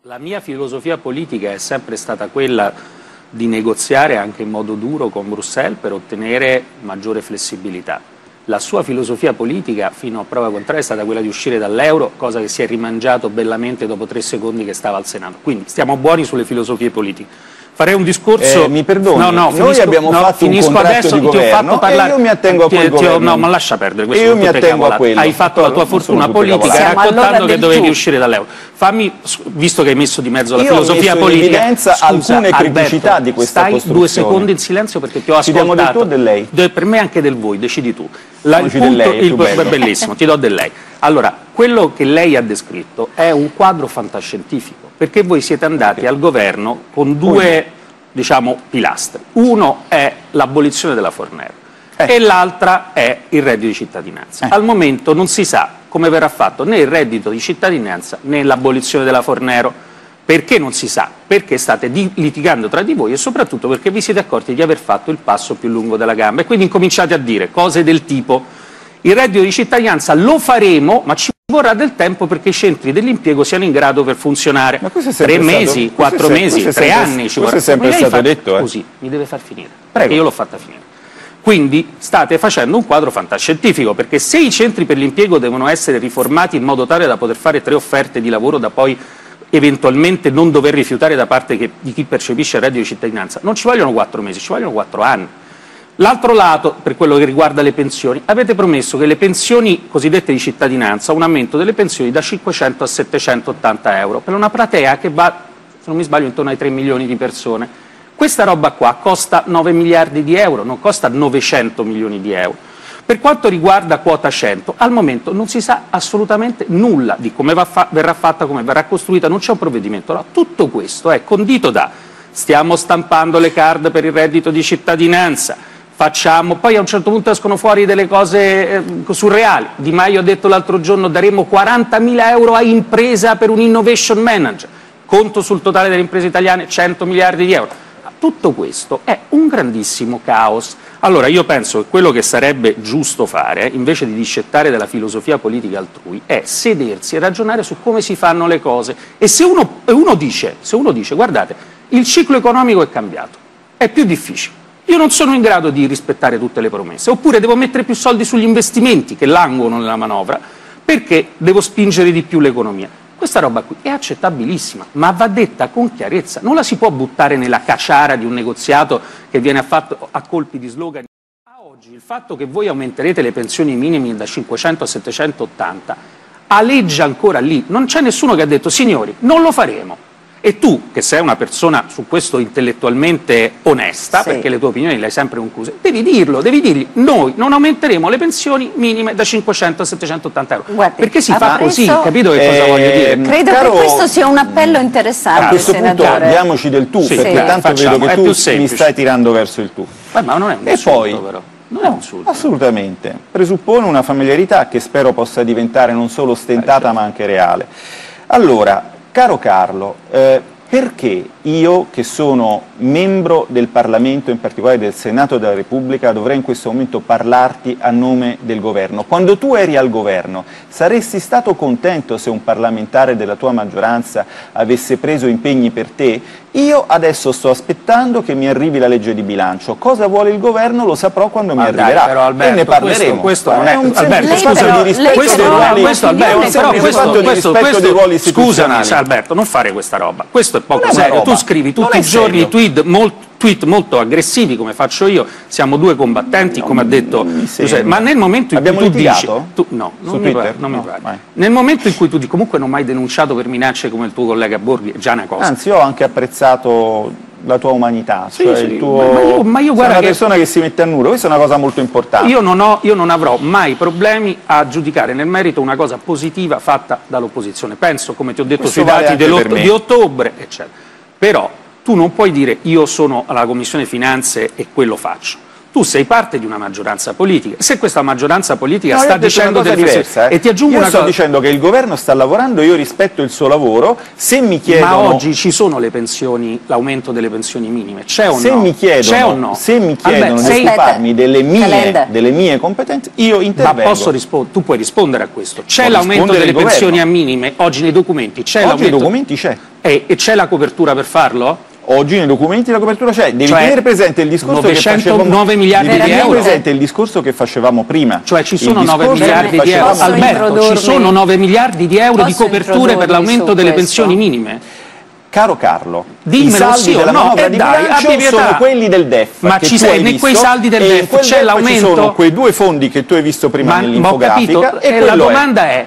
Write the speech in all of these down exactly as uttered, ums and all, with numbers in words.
La mia filosofia politica è sempre stata quella di negoziare anche in modo duro con Bruxelles per ottenere maggiore flessibilità. La sua filosofia politica, fino a prova contraria, è stata quella di uscire dall'euro, cosa che si è rimangiato bellamente dopo tre secondi che stava al Senato. Quindi stiamo buoni sulle filosofie politiche. Farei un discorso... Eh, mi perdoni, no, no, noi finisco, abbiamo no, fatto un contratto adesso, di governo ti ho fatto parlare, e io mi attengo a quel ti, ti ho, governo. No, ma lascia perdere questo. Io mi attengo a quello. Hai fatto la tua fortuna politica raccontando allora che dovevi tu. uscire dall'euro. Fammi, visto che hai messo di mezzo la Io filosofia ho messo politica... in evidenza scusa, alcune criticità Alberto, di questa stai costruzione. due secondi in silenzio perché ti ho Ci ascoltato. diamo del tu o del lei? De- per me anche del voi, decidi tu. La, il Dici punto, del lei, è il, più bello. bellissimo, ti do del lei. Allora, quello che lei ha descritto è un quadro fantascientifico, perché voi siete andati al governo con due... diciamo pilastri. Uno è l'abolizione della Fornero eh. e l'altra è il reddito di cittadinanza. Eh. Al momento non si sa come verrà fatto né il reddito di cittadinanza né l'abolizione della Fornero. Perché non si sa? Perché state di litigando tra di voi e soprattutto perché vi siete accorti di aver fatto il passo più lungo della gamba e quindi incominciate a dire cose del tipo: il reddito di cittadinanza lo faremo, ma ci vorrà del tempo perché i centri dell'impiego siano in grado per funzionare. Ma questo è tre sempre mesi, stato, quattro questo è, mesi, questo è tre sempre, anni ci questo vorrà. è sempre Mi devi stato far- detto. Eh. Così, mi deve far finire. Prego. Perché io l'ho fatta finire. Quindi state facendo un quadro fantascientifico, perché se i centri per l'impiego devono essere riformati in modo tale da poter fare tre offerte di lavoro da poi eventualmente non dover rifiutare da parte che, di chi percepisce il reddito di cittadinanza, non ci vogliono quattro mesi, ci vogliono quattro anni. L'altro lato, per quello che riguarda le pensioni, avete promesso che le pensioni cosiddette di cittadinanza, un aumento delle pensioni da cinquecento a settecentottanta euro, per una platea che va, se non mi sbaglio, intorno ai tre milioni di persone. Questa roba qua costa nove miliardi di euro, non costa novecento milioni di euro. Per quanto riguarda quota cento, al momento non si sa assolutamente nulla di come va fa- verrà fatta, come verrà costruita, non c'è un provvedimento. Allora, tutto questo è condito da stiamo stampando le card per il reddito di cittadinanza, facciamo, poi a un certo punto escono fuori delle cose eh, surreali. Di Maio ha detto l'altro giorno daremo quarantamila euro a impresa per un innovation manager, conto sul totale delle imprese italiane cento miliardi di euro. Tutto questo è un grandissimo caos. Allora io penso che quello che sarebbe giusto fare, invece di discettare della filosofia politica altrui, è sedersi e ragionare su come si fanno le cose. E se uno, uno dice, se uno dice, guardate, il ciclo economico è cambiato, è più difficile, io non sono in grado di rispettare tutte le promesse, oppure devo mettere più soldi sugli investimenti che languono nella manovra, perché devo spingere di più l'economia. Questa roba qui è accettabilissima, ma va detta con chiarezza, non la si può buttare nella caciara di un negoziato che viene fatto a colpi di slogan. A oggi il fatto che voi aumenterete le pensioni minime da cinquecento a settecentottanta aleggia ancora lì, non c'è nessuno che ha detto signori non lo faremo. E tu, che sei una persona su questo intellettualmente onesta, sì. perché le tue opinioni le hai sempre concluse, devi dirlo, devi dirgli noi non aumenteremo le pensioni minime da cinquecento a settecentottanta euro. Guardi, perché si ha fa preso- così, capito che cosa Eh, voglio dire? Credo Caro- che questo sia un appello interessante, A questo punto senatore. diamoci del tu, Sì, perché sì. tanto Facciamo, vedo che è tu più mi semplice. stai tirando verso il tu. Beh, ma non è un E insulto, poi? però. Non è un No, insulto. assolutamente. Presuppone una familiarità che spero possa diventare non solo ostentata Eh, certo. ma anche reale. Allora, caro Carlo, eh, perché io, che sono membro del Parlamento, in particolare del Senato della Repubblica, dovrei in questo momento parlarti a nome del governo? Quando tu eri al governo, saresti stato contento se un parlamentare della tua maggioranza avesse preso impegni per te? Io adesso sto aspettando che mi arrivi la legge di bilancio. Cosa vuole il governo lo saprò quando Ma mi dai, arriverà però, Alberto, e ne parleremo. Questo, questo non è è un Alberto, semplice scusa, fatto lei di rispetto però- dei ruoli, questo, Alberto, è un però semplice questo, fatto di questo, rispetto questo, dei ruoli scusami istituzionali. Alberto, non fare questa roba, questo è poco Non è una serio, roba, tu scrivi non tutti è i giorni serio. tweet molto, tweet molto aggressivi come faccio io, siamo due combattenti come ha detto mi Giuseppe, sembra. ma nel momento in Abbiamo cui tu litigato? dici tu, no, Su non mi Twitter? pare, non mi No, pare. vai. Nel momento in cui tu dici comunque non mai denunciato per minacce come il tuo collega Borghi, è già una cosa. Anzi, io ho anche apprezzato la tua umanità, Sì, cioè sì, il tuo... ma- ma io- ma io sei guarda una che- persona che si mette a nudo, questa è una cosa molto importante. Io non, ho, io non avrò mai problemi a giudicare nel merito una cosa positiva fatta dall'opposizione. Penso, come ti ho detto, Questo sui vale dati anche per dell'otto- me. di ottobre, eccetera. Però tu non puoi dire io sono alla Commissione Finanze e quello faccio. Tu sei parte di una maggioranza politica. Se questa maggioranza politica no, sta io dicendo una cosa delle diversa, eh. e ti aggiungo io una sto cosa, dicendo che il governo sta lavorando, io rispetto il suo lavoro. Se mi chiedono, ma oggi ci sono le pensioni, l'aumento delle pensioni minime, c'è o se no? mi chiedono, c'è o no? se mi chiedono Albert, di sei... occuparmi delle mie, Calenda. delle mie competenze, io intervengo. Ma posso rispondere? Tu puoi rispondere a questo. C'è Può l'aumento rispondere delle il pensioni governo. a minime oggi nei documenti? C'è Oggi nei l'aumento... documenti c'è. E, e c'è la copertura per farlo? Oggi nei documenti la copertura c'è, devi Cioè, tenere presente il discorso che facevamo novecentonove miliardi devi di tenere euro. presente il discorso che facevamo prima. Cioè ci sono Il nove discorso miliardi che di euro. facevamo prima. Alberto, ci sono nove miliardi di euro di Posso coperture per introdurmi l'aumento su delle questo? pensioni minime? Caro Carlo, Dimmelo i saldi sì o della no, manovra e di dai, bilancio abbi pietà. sono quelli del D E F. Ma che ci tu sei- hai nei visto, quei saldi del e D E F in quel c'è D E F l'aumento? Ci sono quei due fondi che tu hai visto prima Ma, ma ho nell'infografica capito, e e la quello è. domanda è,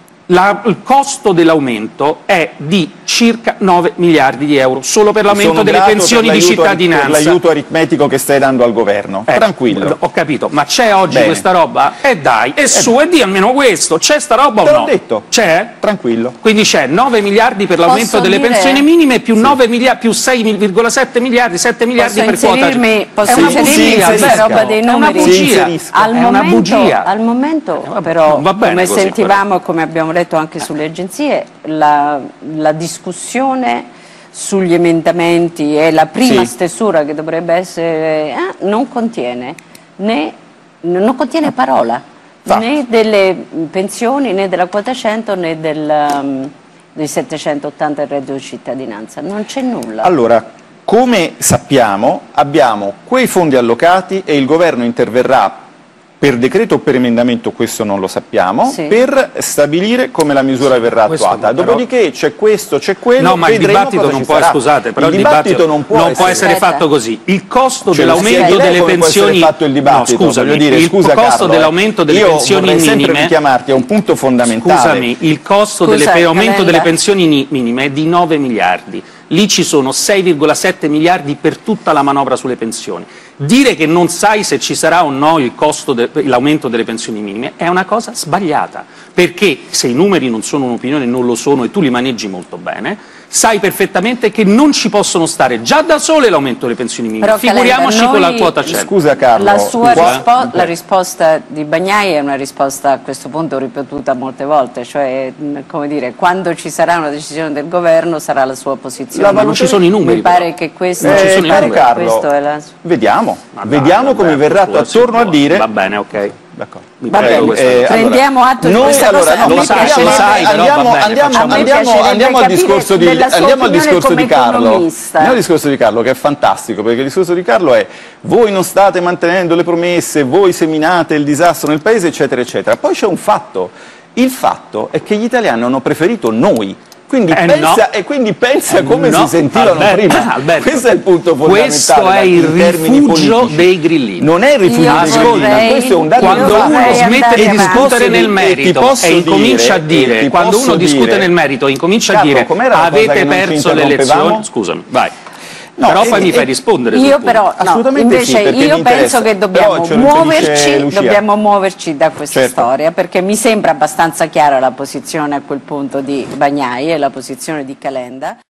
la, il costo dell'aumento è di circa nove miliardi di euro, solo per l'aumento Sono delle grato pensioni per di l'aiuto- cittadinanza. per l'aiuto aritmetico che stai dando al governo. Eh, Tranquillo. Ho capito, ma c'è oggi Bene. questa roba? E dai, e su, e di almeno questo, c'è sta roba Te o l'ho no? detto. C'è? Tranquillo. Quindi c'è nove miliardi per l'aumento Posso delle dire- pensioni minime più, nove miliardi, più sei virgola sette miliardi, sette miliardi Posso per quota. inserirmi, posso È una inserirmi sì, bugia, questa inserisca. roba dei è una numeri? Sì, bugia, inserisca. Al è una momento, bugia. al momento Eh, vabbè, però, non va bene come così, sentivamo e come abbiamo letto anche sulle agenzie, la, la discussione sugli emendamenti e la prima Sì. stesura che dovrebbe essere eh, non contiene né non contiene parola Va. né delle pensioni né della quota cento né del, um, dei settecentottanta del reddito di cittadinanza, non c'è nulla. Allora, come sappiamo, abbiamo quei fondi allocati e il governo interverrà per decreto o per emendamento, questo non lo sappiamo, Sì. per stabilire come la misura verrà Questo attuata. però- Dopodiché c'è questo, c'è quello, No, ma il vedremo dibattito cosa non ci può, sarà. scusate, però il dibattito non può essere, essere Aspetta. fatto così. Il costo Ce lo dell'aumento spieghi lei delle come può essere pensioni fatto il dibattito, no, scusami, voglio dire, il scusa, costo Carlo, dell'aumento delle io pensioni vorrei sempre minime richiamarti a un punto fondamentale. Scusami, il costo Scusa, dell'aumento Calenda. delle pensioni ni- minime è di nove miliardi. Lì ci sono sei virgola sette miliardi per tutta la manovra sulle pensioni. Dire che non sai se ci sarà o no il costo de- l'aumento delle pensioni minime è una cosa sbagliata, perché se i numeri non sono un'opinione, non lo sono e tu li maneggi molto bene, sai perfettamente che non ci possono stare già da sole l'aumento delle pensioni minime, Però, figuriamoci Calenda, con la noi- quota cento. Scusa Carlo, La sua qua- rispo- la risposta di Bagnai è una risposta a questo punto ripetuta molte volte, cioè mh, come dire, quando ci sarà una decisione del governo sarà la sua posizione. La Ma non ci sono i numeri. Mi pare però. che questo, Non ci sono Eh, i caro numeri. Carlo, questo è la... vediamo, Ma dai, vediamo come vabbè, verrà scusa, si attorno a può. dire. Va bene, ok. D'accordo. Mi Va prego, bene, questa eh, cosa. Prendiamo atto di noi, questa allora, cosa. no, A me lo sai, sai, lo sai, però andiamo, va bene, andiamo, facciamo. andiamo, A me piacerebbe andiamo al capire discorso di, della sua andiamo al opinione discorso come di Carlo. economista. Andiamo al discorso di Carlo, che è fantastico, perché il discorso di Carlo è: voi non state mantenendo le promesse, voi seminate il disastro nel paese, eccetera, eccetera. Poi c'è un fatto. Il fatto è che gli italiani hanno preferito noi. Quindi, Eh, pensa, no. e quindi pensa Eh, come no, si sentivano Alberto, prima. Alberto, questo è il punto fondamentale. questo è il in termini rifugio politici. dei grillini. Non è il rifugio Io dei grillini, vorrei- questo è un dato Quando di Io fatto. uno vorrei smette andare di avanti. discutere E nel ti merito posso e incomincia dire- a dire, e ti quando posso uno discute dire- nel merito, incomincia a Carlo, dire com'era la cosa avete che non ci perso le interrompevamo? elezioni, scusami, vai. No, Però e- poi mi e- fai rispondere sul Io punto. però, no, Assolutamente invece sì, perché io mi interessa. penso che dobbiamo Però ce lo impedisce muoverci, Lucia. dobbiamo muoverci da questa Certo. storia, perché mi sembra abbastanza chiara la posizione a quel punto di Bagnai e la posizione di Calenda.